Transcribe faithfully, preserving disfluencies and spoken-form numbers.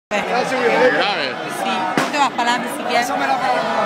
Grave. Sí, ¿tú te vas para la bicicleta?